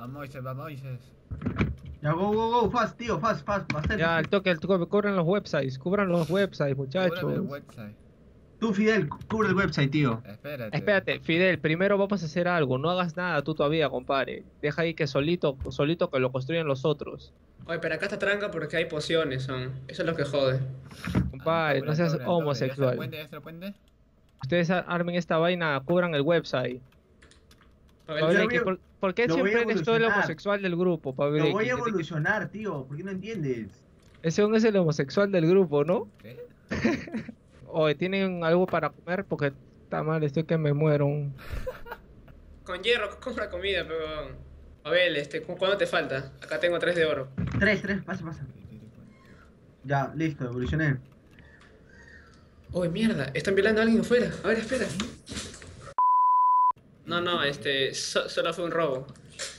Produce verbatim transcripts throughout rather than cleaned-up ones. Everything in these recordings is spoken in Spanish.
A Moises, va Moises. Ya, go, go, go, fast, tío, fast, fast, bastante. Ya, el toque, el toque, cubran los websites, cubran los websites, muchachos. Cúbrame el website. Tú, Fidel, cubre el website, tío. Espérate. Espérate, Fidel, primero vamos a hacer algo, no hagas nada tú todavía, compadre. Deja ahí que solito, solito que lo construyan los otros. Oye, pero acá está tranca porque hay pociones, son. Eso es lo que jode. Compadre, Ah, no seas cubren, cubren, homosexual. ¿Ya está el puente? ¿Ya está el puente? Ustedes armen esta vaina, cubran el website. Pavel, Pablo, yo voy a- ¿por, por qué lo voy a siempre eres todo el evolucionar. homosexual del grupo, Pablo? Lo voy a evolucionar, tío, ¿por qué no entiendes? Ese hombre es el homosexual del grupo, ¿no? ¿Qué? Oye, ¿tienen algo para comer? Porque está mal, estoy que me muero. con hierro, compra comida, pero... Pavel, este, ¿cu- ¿cuándo te falta? Acá tengo tres de oro. Tres, tres, pasa, pasa. Ya, listo, evolucioné. Uy, mierda, están violando a alguien afuera. A ver, espera. No, no, este, so- solo fue un robo.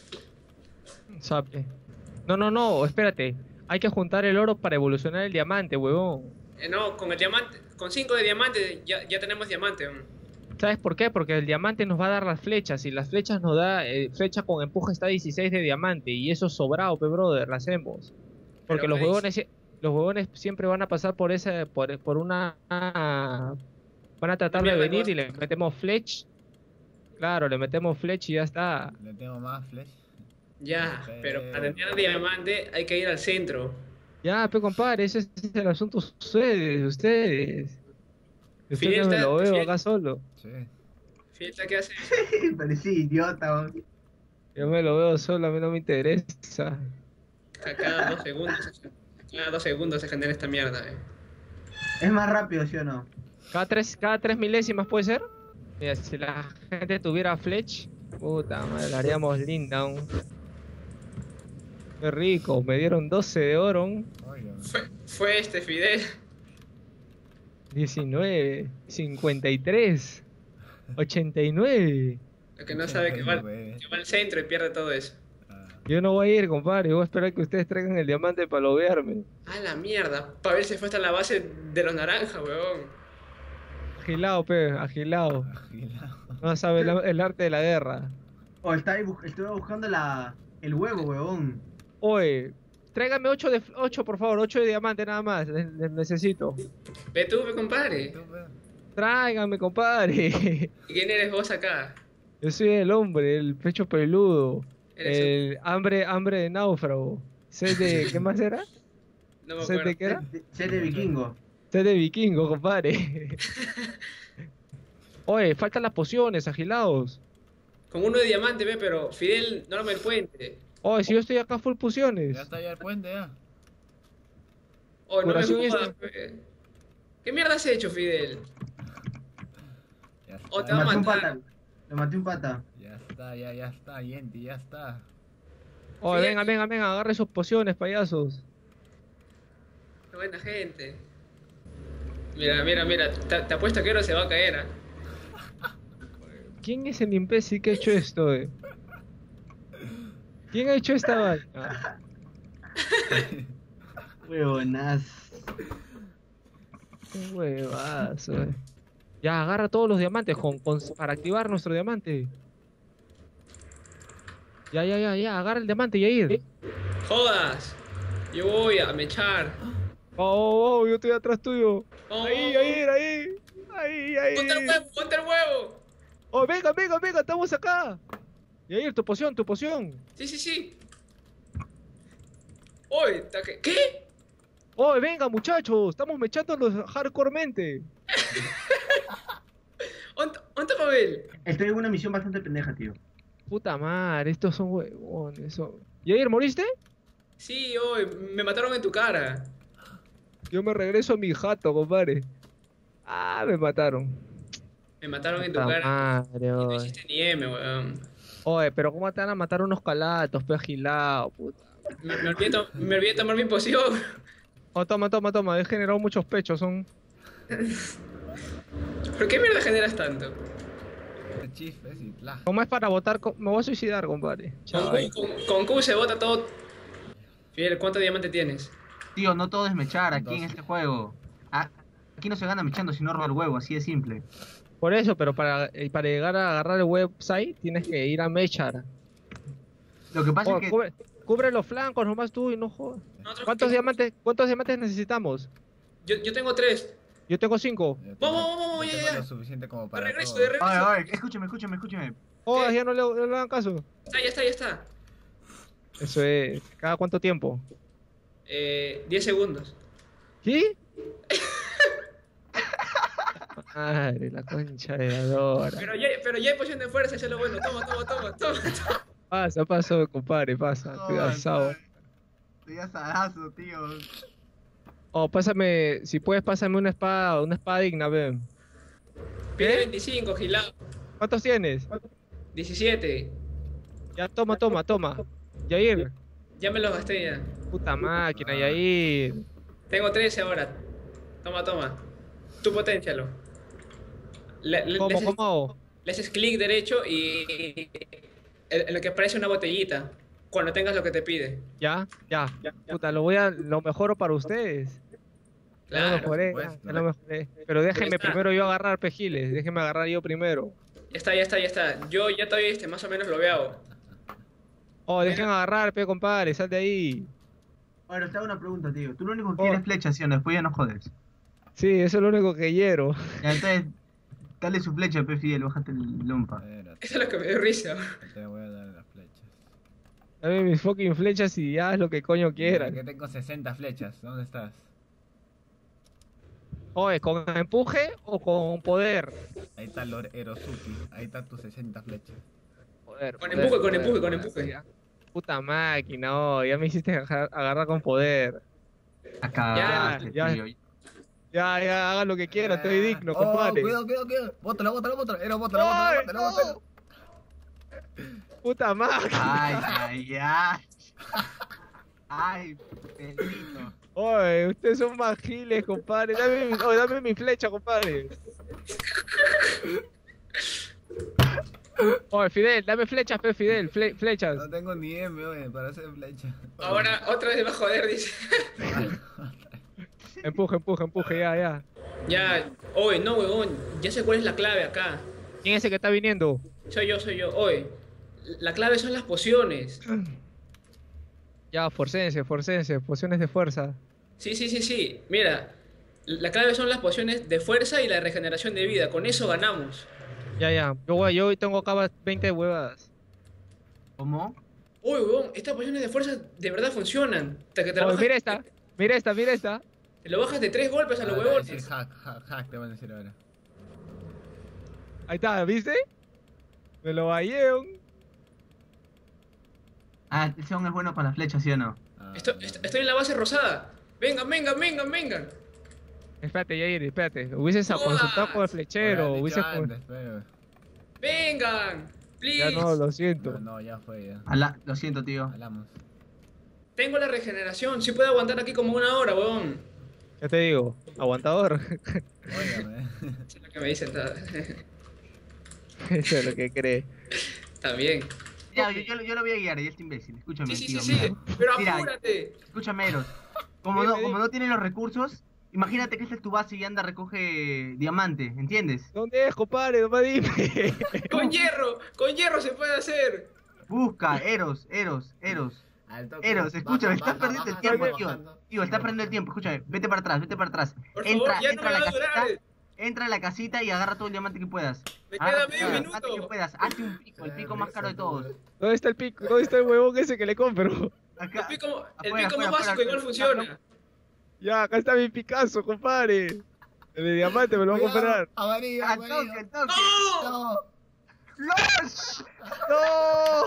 Sape. No, no, no, espérate. Hay que juntar el oro para evolucionar el diamante, huevón. Eh, no, con el diamante, con cinco de diamante ya, ya tenemos diamante. mm. ¿Sabes por qué? Porque el diamante nos va a dar las flechas y las flechas nos da, eh, flecha con empuje está dieciséis de diamante y eso es sobrado, pe brother, la hacemos. Porque Pero los ¿qué dices? huevones, sie- los huevones siempre van a pasar por esa, por, por una, van a tratar de Mierda, venir cosa. y le metemos flech. Claro, le metemos flech y ya está. Le tengo más flash. Ya, Pero- pero para tener diamante hay que ir al centro. Ya, pe compadre, ese es el asunto de ustedes, ustedes. Usted Fidel no me está- lo veo Fidel- acá solo. Sí. Fiesta, ¿qué hace? Parecí idiota, weón. Yo me lo veo solo, a mí no me interesa. A cada dos segundos, cada dos segundos se genera esta mierda, eh. Es más rápido, ¿sí o no? Cada tres, cada tres milésimas puede ser. Mira, si la gente tuviera fletch, puta madre, la haríamos linda. un. Qué rico, me dieron doce de oro, un. Oiga. Fue, fue este Fidel. diecinueve, cincuenta y tres, ochenta y nueve. Lo que no sabe que va, Bebé. que va al centro y pierde todo eso. Ah, Yo no voy a ir, compadre, voy a esperar que ustedes traigan el diamante para loguearme. A la mierda. Pavel se fue hasta la base de los naranjas, weón. Agilado, pe, agilado. agilado. No sabe el, el arte de la guerra. O está ahí, bu- estuve buscando la, el huevo, weón. Oye, tráigame ocho de ocho, por favor, ocho de diamante nada más, les- les necesito. Ve tú, ve, compadre. Tú, ve. Tráigame, compadre. ¿Y quién eres vos acá? Yo soy el hombre, el pecho peludo, Eres el hambre, hambre de náufrago. Sed de, ¿qué más era? No me ¿Sed acuerdo. de qué era? Sé de vikingo. Sed de vikingo, compadre. Oye, faltan las pociones, agilados. Con uno de diamante, ve, pero Fidel no arma el puente. Oye, si yo estoy acá full pociones. Ya está ya el puente ya. Oh, no me Curación jodas, esta. ve. ¿Qué mierda has hecho, Fidel? Ya está. O te Le va a maté un matar. pata. Le maté un pata. Ya está, ya, ya está, Yenti, ya está. Oye, Sí. venga, venga, venga, agarre sus pociones, payasos. Qué buena gente. Mira, mira, mira. Te, te apuesto que Oro se va a caer, ¿ah? ¿Quién es el imbécil que ha hecho esto, eh? ¿Quién ha hecho esta vaina? Huevonas. Qué huevazo, eh. Ya, agarra todos los diamantes con, con- para activar nuestro diamante. Ya, ya, ya, ya, agarra el diamante, Yair. ¡Jodas! Yo voy a mechar. Oh, oh, oh, yo estoy atrás tuyo. Oh, Ahí, Yair, ahí. Ahí, ¡Ponte el ahí. huevo! ¡Ponte el huevo! Oh, venga, venga, venga, estamos acá. Yair, tu poción, tu poción. Sí, sí, sí. ¡Uy! ta- ¿Qué? ¿Qué? Oh, venga, muchachos, estamos mechándolos hardcoremente. ¿Dónde dónde está Pavel? Estoy en una misión bastante pendeja, tío. Puta madre, estos son huevones. Son... Yair, ¿moriste? Sí, hoy me mataron en tu cara. Yo me regreso a mi jato, compadre. Ah, me mataron. Me mataron en tu Puta cara. madre, Y no oye. hiciste ni M, weón. Oye, pero ¿cómo te van a matar unos calatos, pe agilado, puta? Me, me olvidé, to- me olvidé tomar mi poción. Oh, toma, toma, toma, he generado muchos pechos, son... ¿Por qué mierda generas tanto? Chifes y pla. ¿Cómo es para votar? co- Me voy a suicidar, compadre. Con Chao. Q, con, con Q se bota todo. Fidel, ¿cuánto diamante tienes? Tío, no todo es mechar aquí en Dos. este juego. Ah, aquí no se gana mechando, sino robar huevo, así de simple. Por eso, pero para, eh, para llegar a agarrar el website tienes que ir a Mechar. Lo que pasa Oh, es que... cubre, cubre los flancos nomás tú y no jodas. Nosotros ¿Cuántos que- diamantes, cuántos diamantes necesitamos? Yo, yo tengo tres. Yo tengo cinco. Yo tengo- Vamos, vamos, vamos, yo ya, tengo ya. lo suficiente como De para regreso, todo. de regreso. Oye, oye, escúchame, escúchame, escúchame. Oh, ¿Qué? ya no le, no le dan caso. Está, ya está, ya está. Eso es. ¿Cada cuánto tiempo? Eh, diez segundos. ¿Sí? Madre, la concha de la Dora. Pero ya, pero ya hay poción de fuerza, eso es lo bueno. Toma, toma, toma, toma. toma. Pasa, pasa, compadre, pasa. Cuidado, asado. Estoy asadazo, tío. Oh, pásame, si puedes, pásame una espada, una espada digna, ven. Pide ¿Qué? veinticinco, gilado. ¿Cuántos tienes? diecisiete. Ya, toma, toma, toma. Yair. Ya me los gasté ya. Puta máquina, Yair. Tengo trece ahora. Toma, toma. Tú potencialo. Le, le- ¿Cómo, le haces, cómo? le haces clic derecho y en en lo que parece una botellita. Cuando tengas lo que te pide. Ya, ya. Puta, lo voy a, lo mejoro para ustedes. Ya lo Claro. mejoré, por ya, supuesto. ya lo mejoré. Pero déjenme está. primero yo agarrar pejiles, déjenme agarrar yo primero. Ya está, ya está, ya está. Yo ya todavía este, más o menos lo veo. Oh, dejen agarrar, pe, compadre, sal de ahí. Bueno, te hago una pregunta, tío. Tú lo único que Oh. quieres es flecha, ¿sí o no? Después ya no jodes. Sí, eso es lo único que quiero. Ya, entonces, dale su flecha, pe Fidel, bájate el lompa. Espérate, Eso es lo que me dio risa. te voy a dar las flechas. Dame mis fucking flechas y haz lo que coño Mira, quieran. que tengo sesenta flechas. ¿Dónde estás? Oye, ¿con empuje o con poder? Ahí está Lord Erosuki. Ahí está tus sesenta flechas. Poder. Con poder, empuje, con poder, empuje, con poder, empuje. ya. Puta máquina, oh, ya me hiciste agarrar, agarrar con poder. Acá, Ya, tío. Ya, ya, haga lo que quiera, estoy digno, oh, compadre. cuidado, cuidado, cuidado. Bótalo, bótalo, bótalo. Era bótalo, bótalo, ¡Ay, bótalo, no! bótalo. Puta máquina. Ay, ay, ay. Ay, Pedrito. Oye, ustedes son más giles, compadre. Dame, mi- oye, dame mi flecha, compadre. Oye, Fidel, dame flechas, pe, Fidel, fle- flechas. No tengo ni M, oye, para hacer flecha. Ahora otra vez me va a joder, dice. Empuje, empuje, empuje, ya, ya. Ya, hoy, no, huevón. Ya sé cuál es la clave acá. ¿Quién es ese que está viniendo? Soy yo, soy yo. Hoy. La clave son las pociones. Ya, forcense, forcense, pociones de fuerza. Sí, sí, sí, sí. Mira, la clave son las pociones de fuerza y la regeneración de vida. Con eso ganamos. Ya, ya. Yo, voy- yo hoy tengo acá veinte huevadas. ¿Cómo? Uy, huevón, estas pociones de fuerza de verdad funcionan. Hasta que te, lo Oye, bajas, mira esta, mira esta, mira esta. te lo bajas de tres golpes a los Ah, te van a huevones. decir hack, hack, hack, te van a decir ahora. Ahí está, ¿viste? Me lo bayeron. Ah, ese hombre es bueno con las flechas, ¿sí o no? Ah, Esto- ya. est- estoy en la base rosada. Vengan, vengan, vengan, vengan. Espérate, Yair, espérate. Hubieses Jodas. consultado con el Me flechero, hubieran hubieses... dicho con- antes, pero- Vengan. Please. Ya no, lo siento. No, no, ya fue, ya. Ala, lo siento, tío. Hablamos. Tengo la regeneración. Sí puedo aguantar aquí como una hora, huevón. Ya te digo, aguantador. Óigame. Eso es lo que me dicen. ta- Eso es lo que cree. También. Ya, yo, yo, lo- yo lo voy a guiar, y este imbécil. Escúchame, Sí, sí, tío, sí, sí. mira. Pero Mira. apúrate. Escúchame, Eros. Como Dime, no, dime. como no tiene los recursos, imagínate que esta es tu base y anda recoge diamante, ¿entiendes? ¿Dónde es, compadre? No me dime. Con hierro. Con hierro se puede hacer. Busca, Eros, Eros, Eros. Al toque. Eros, escúchame, Baja, estás baja, perdiendo el baja, tiempo, baja, tío. bajando. Tío, estás perdiendo el tiempo, escúchame, vete para atrás, vete para atrás. Por Entra, favor, ya no entra me a la va a durar. casita, entra a la casita y agarra todo el diamante que puedas. Me Agarra queda todo medio el diamante que minuto. puedas. Hazte un pico, el pico más caro de todos. ¿Dónde está el pico? ¿Dónde está el huevón ese que le compro? El Acá. pico, el Afuera, pico más afuera, básico afuera, igual afuera. funciona. Ya, acá está mi Picasso, compadre. El de diamante me lo voy a Cuidado, comprar. amarillo, Al amarillo. toque, al toque. ¡No! No. ¡Los! ¡No!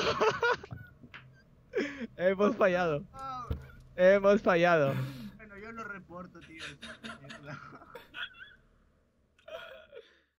Hemos fallado. Hemos fallado. Bueno, yo lo reporto, tío. Mierda.